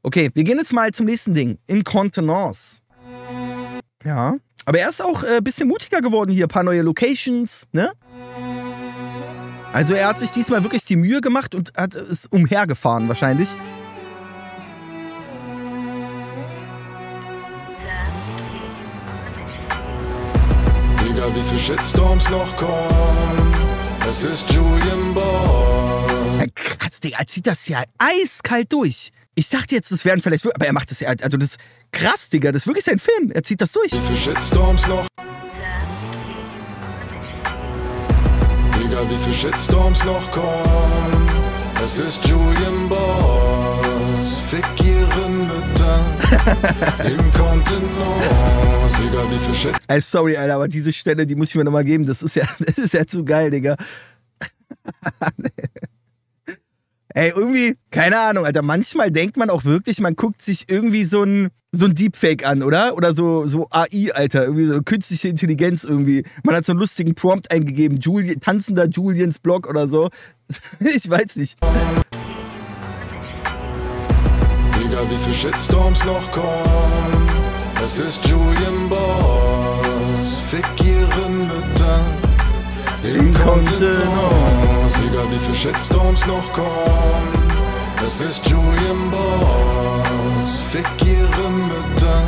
Okay, wir gehen jetzt mal zum nächsten Ding. Incontinence. Ja, aber er ist auch ein bisschen mutiger geworden hier. Ein paar neue Locations, ne? Also er hat sich diesmal wirklich die Mühe gemacht und hat es umhergefahren wahrscheinlich. Egal wie viel Shitstorms noch kommen, es ist Julian Boss. Ja, krass, Digga, er zieht das ja eiskalt durch. Ich dachte jetzt, das wären vielleicht, aber er macht das ja, also das ist krass, Digga, das ist wirklich sein Film. Er zieht das durch. Wie viel Shitstorms noch? Egal wie viel Shitstorms noch kommen, es ist Julian Boss. Fick ihre Mütter. Inkontinence. Egal wie viel Shit. Ey, sorry, Alter, aber diese Stelle, die muss ich mir nochmal geben. Das ist ja zu geil, Digga. Ey, irgendwie, keine Ahnung, Alter, manchmal denkt man auch wirklich, man guckt sich irgendwie so ein Deepfake an, oder? Oder so AI, Alter, irgendwie so künstliche Intelligenz irgendwie. Man hat so einen lustigen Prompt eingegeben, tanzender Julians Blog oder so. Ich weiß nicht. Egal wie viel Shitstorms noch kommen, es ist Julian Boss. Fick ihre Mütter. Inkontinence. Egal wie viel Shitstorms noch kommen, es ist Julian Boss. Fick ihre Mütter.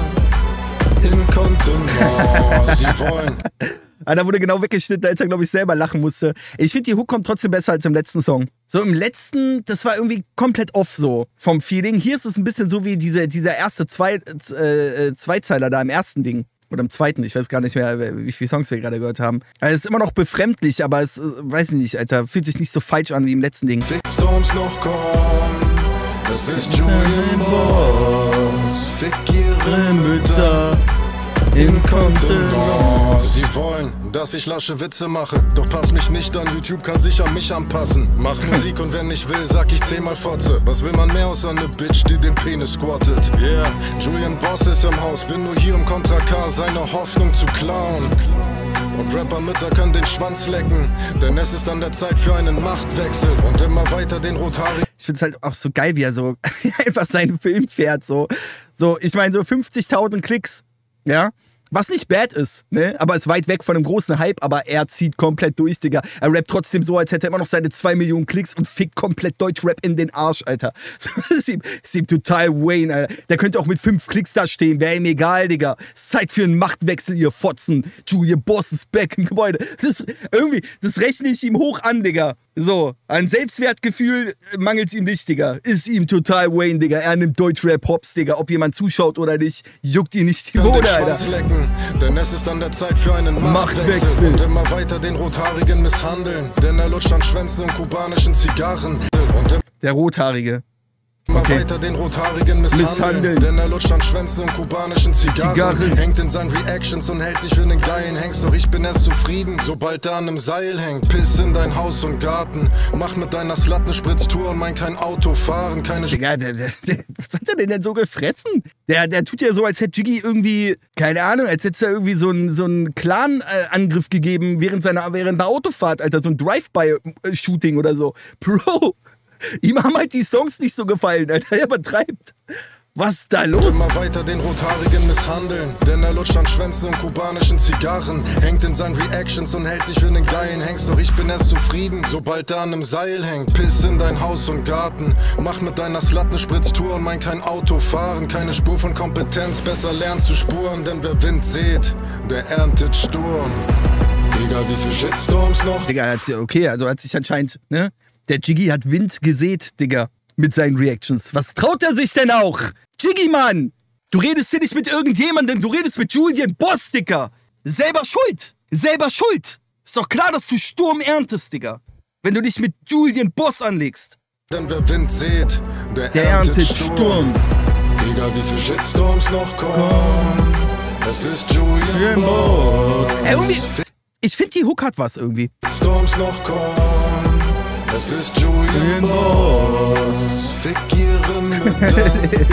Inkontinence. Sie wollen. Ah, da wurde genau weggeschnitten, als er, glaube ich, selber lachen musste. Ich finde, die Hook kommt trotzdem besser als im letzten Song. So im letzten, das war irgendwie komplett off so vom Feeling. Hier ist es ein bisschen so wie dieser erste Zweizeiler da im ersten Ding. Oder im zweiten, ich weiß gar nicht mehr, wie viele Songs wir gerade gehört haben. Also es ist immer noch befremdlich, aber es, weiß ich nicht, Alter, fühlt sich nicht so falsch an wie im letzten Ding. Shitstorms noch kommen, es ist Julian Boss. Fick ihre Mütter. Inkontinence. Sie wollen, dass ich lasche Witze mache, doch pass mich nicht an, YouTube kann sich an mich anpassen. Mach Musik und wenn ich will, sag ich 10-mal Fotze. Was will man mehr außer ne Bitch, die den Penis squattet? Yeah, Julian Boss ist im Haus, bin nur hier um Contra K seine Hoffnung zu klauen. Und Rappermütter können den Schwanz lecken, denn es ist an der Zeit für einen Machtwechsel. Und immer weiter den Rothaarigen. Ich find's halt auch so geil, wie er so einfach seinen Film fährt, so ich meine so 50.000 Klicks. Ja, was nicht bad ist, ne? Aber ist weit weg von einem großen Hype, aber er zieht komplett durch, Digga. Er rappt trotzdem so, als hätte er immer noch seine 2 Millionen Klicks und fickt komplett Deutschrap in den Arsch, Alter. ist ihm total Wayne, Alter. Der könnte auch mit 5 Klicks da stehen, wäre ihm egal, Digga. Ist Zeit für einen Machtwechsel, ihr Fotzen. Julian Boss ist back im Gebäude. Das rechne ich ihm hoch an, Digga. So, an Selbstwertgefühl mangelt es ihm nicht, Digga. Ist ihm total Wayne, Digga. Er nimmt Deutschrap-Hops, Digga. Ob jemand zuschaut oder nicht, juckt ihn nicht die Bohne, Alter. Lecken, denn es ist an der Zeit für einen Machtwechsel. Und immer weiter den Rothaarigen misshandeln, denn er lutscht an Schwänzen und kubanischen Zigarren. Und der Rothaarige. Immer weiter den Rothaarigen misshandeln, denn er lutscht an Schwänzen und kubanischen Zigarren. Hängt in seinen Reactions und hält sich für einen geilen Hengst. Doch ich bin erst zufrieden, sobald er an einem Seil hängt. Piss in dein Haus und Garten, mach mit deiner Slut eine Spritztour und mein kein Auto fahren, keine Digga, was hat er denn so gefressen? Der tut ja so, als hätte Jiggy irgendwie, keine Ahnung, als hätte er irgendwie so einen Clan-Angriff gegeben während der Autofahrt, Alter, so ein Drive-by-Shooting oder so. Bro! Ihm haben halt die Songs nicht so gefallen, Alter. Er übertreibt. Was ist da los? Immer weiter den Rothaarigen misshandeln, denn er lutscht an Schwänzen und kubanischen Zigarren. Hängt in seinen Reactions und hält sich für einen geilen Hengst. Doch ich bin erst zufrieden, sobald er an einem Seil hängt. Piss in dein Haus und Garten, mach mit deiner Slut eine Spritztour und mein kein Auto fahren. Keine Spur von Kompetenz, besser lernen zu spuren, denn wer Wind sät, der erntet Sturm. Egal wie viel Shitstorms noch. Digga, okay, also hat sich anscheinend, ne? Der Jiggy hat Wind gesät, Digga, mit seinen Reactions. Was traut er sich denn auch? Jiggy, Mann! Du redest hier nicht mit irgendjemandem, du redest mit Julian Boss, Digga! Selber schuld! Selber schuld! Ist doch klar, dass du Sturm erntest, Digga. Wenn du dich mit Julian Boss anlegst. Denn wer Wind sät, der erntet Sturm. Egal wie viel Shitstorms noch kommen, es ist Julian Boss. Irgendwie, ich finde, die Hook hat was irgendwie. Shitstorms noch kommen, es ist Julian Boss. Fick ihre Mütter.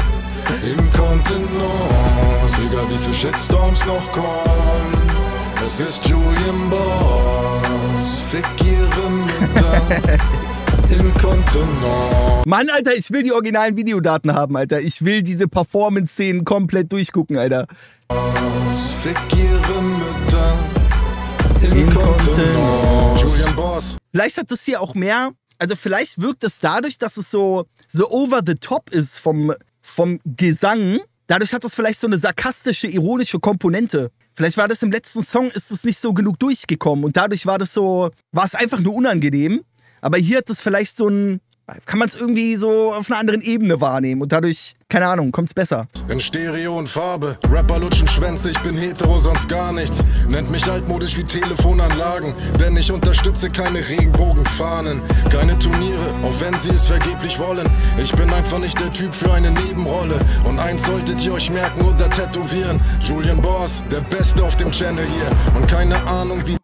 Inkontinence. Egal wie viel Shitstorms noch kommen, es ist Julian Boss. Fick ihre Mütter. Inkontinence. Mann, Alter, ich will die originalen Videodaten haben, Alter. Ich will diese Performance-Szenen komplett durchgucken, Alter. Fick ihre Mütter. Inkontinence. Julian Boss. Vielleicht hat das hier auch mehr, also vielleicht wirkt es dadurch, dass es so over the top ist vom Gesang. Dadurch hat das vielleicht so eine sarkastische, ironische Komponente. Vielleicht war das im letzten Song, ist es nicht so genug durchgekommen und dadurch war es einfach nur unangenehm. Aber hier hat es vielleicht kann man es irgendwie so auf einer anderen Ebene wahrnehmen und dadurch, keine Ahnung, kommt es besser. In Stereo und Farbe, Rapper lutschen Schwänze, ich bin hetero, sonst gar nichts. Nennt mich altmodisch wie Telefonanlagen, denn ich unterstütze keine Regenbogenfahnen. Keine Turniere, auch wenn sie es vergeblich wollen. Ich bin einfach nicht der Typ für eine Nebenrolle. Und eins solltet ihr euch merken oder tätowieren. Julian Boss, der Beste auf dem Channel hier. Und keine Ahnung wie...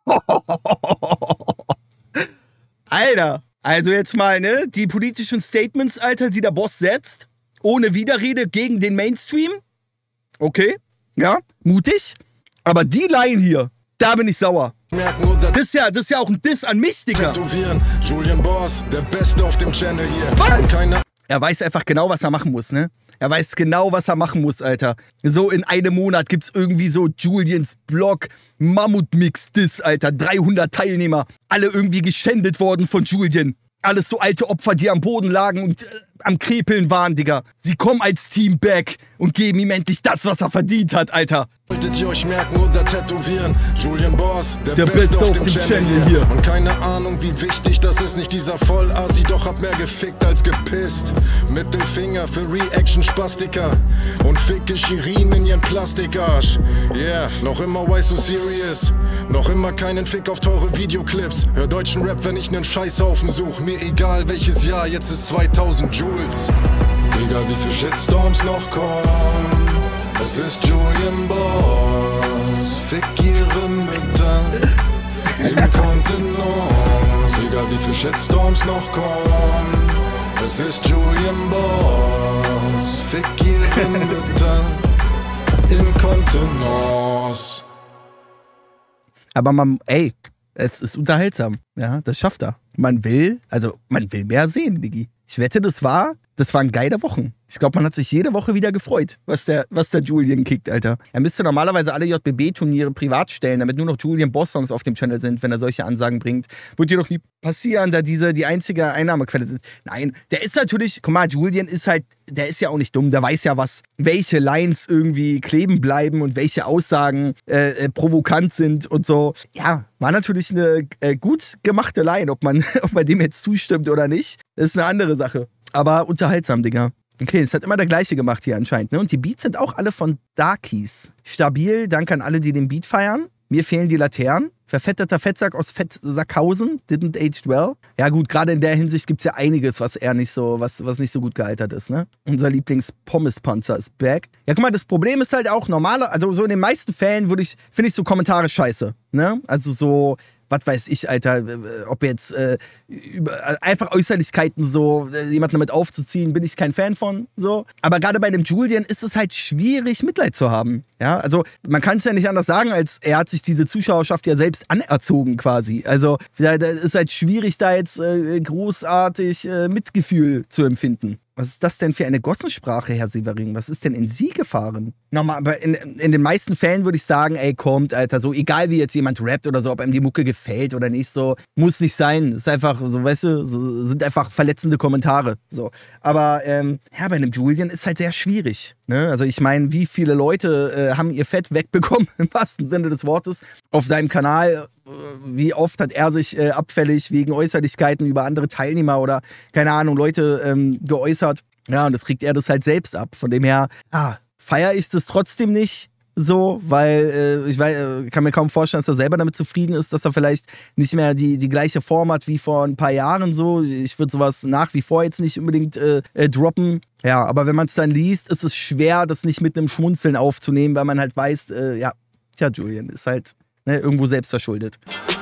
Alter! Also jetzt mal, ne, die politischen Statements, Alter, die der Boss setzt, ohne Widerrede gegen den Mainstream. Okay, ja, mutig. Aber die Line hier, da bin ich sauer. Das ist ja auch ein Diss an mich, Digga. Julian Boss, der Beste auf dem Channel hier. Was? Er weiß einfach genau, was er machen muss, ne? Er weiß genau, was er machen muss, Alter. So in einem Monat gibt's irgendwie so Julians Blog, Mammut-Mix-Diss, Alter. 300 Teilnehmer, alle irgendwie geschändet worden von Julian. Alles so alte Opfer, die am Boden lagen und am Krepeln waren, Digga. Sie kommen als Team back und geben ihm endlich das, was er verdient hat, Alter. Solltet ihr euch merken oder tätowieren. Julian Boss, der Beste auf dem Channel hier. Und keine Ahnung, wie wichtig das ist, nicht dieser Vollasi, doch hab mehr gefickt als gepisst. Mittelfinger für Reaction-Spastiker und ficke Shirin in ihren Plastikarsch. Yeah, noch immer why so serious? Noch immer keinen Fick auf teure Videoclips. Hör deutschen Rap, wenn ich nen Scheißhaufen such. Mir egal welches Jahr, jetzt ist 2000 Joules. Egal wie viel Shitstorms noch kommen. Es ist Julian Boss, fick ihre Mütter, Inkontinence. Egal wie viel Shitstorms noch kommen. Es ist Julian Boss, fick ihre Mütter, Inkontinence. Aber es ist unterhaltsam. Ja, das schafft er. Man will mehr sehen, Diggi. Ich wette, das waren geile Wochen. Ich glaube, man hat sich jede Woche wieder gefreut, was der Julian kickt, Alter. Er müsste normalerweise alle JBB-Turniere privat stellen, damit nur noch Julian Boss-Songs auf dem Channel sind, wenn er solche Ansagen bringt. Wird dir doch nie passieren, da diese die einzige Einnahmequelle sind. Nein, der ist natürlich, guck mal, Julian ist halt, der ist ja auch nicht dumm, der weiß ja welche Lines irgendwie kleben bleiben und welche Aussagen provokant sind und so. Ja, war natürlich eine gut gemachte Line, ob man dem jetzt zustimmt oder nicht, ist eine andere Sache. Aber unterhaltsam, Digga. Okay, es hat immer der gleiche gemacht hier anscheinend, ne? Und die Beats sind auch alle von Darkies. Stabil, danke an alle, die den Beat feiern. Mir fehlen die Laternen. Verfetteter Fettsack aus Fettsackhausen, didn't aged well. Ja gut, gerade in der Hinsicht gibt es ja einiges, was nicht so gut gealtert ist, ne? Unser Lieblings-Pommes-Panzer ist back. Ja, guck mal, das Problem ist halt auch also so in den meisten Fällen finde ich so Kommentare scheiße, ne? Also so, was weiß ich, Alter, ob jetzt einfach Äußerlichkeiten so, jemanden damit aufzuziehen, bin ich kein Fan von, so. Aber gerade bei dem Julian ist es halt schwierig, Mitleid zu haben, ja. Also man kann es ja nicht anders sagen, als er hat sich diese Zuschauerschaft ja selbst anerzogen quasi. Also da ist halt schwierig, da jetzt großartig Mitgefühl zu empfinden. Was ist das denn für eine Gossensprache, Herr Severin? Was ist denn in Sie gefahren? Nochmal, aber in den meisten Fällen würde ich sagen, ey, kommt, Alter, so egal wie jetzt jemand rappt oder so, ob einem die Mucke gefällt oder nicht, so, muss nicht sein. Ist einfach, so, weißt du, so, sind einfach verletzende Kommentare, so. Aber, ja, bei einem Julian ist halt sehr schwierig, ne? Also ich meine, wie viele Leute haben ihr Fett wegbekommen, im wahrsten Sinne des Wortes, auf seinem Kanal. Wie oft hat er sich abfällig wegen Äußerlichkeiten über andere Teilnehmer oder, keine Ahnung, Leute geäußert. Ja, und das kriegt er das halt selbst ab. Von dem her, feiere ich das trotzdem nicht so, weil ich kann mir kaum vorstellen, dass er selber damit zufrieden ist, dass er vielleicht nicht mehr die gleiche Form hat wie vor ein paar Jahren so. Ich würde sowas nach wie vor jetzt nicht unbedingt droppen. Ja, aber wenn man es dann liest, ist es schwer, das nicht mit einem Schmunzeln aufzunehmen, weil man halt weiß, Julian ist halt irgendwo selbst verschuldet.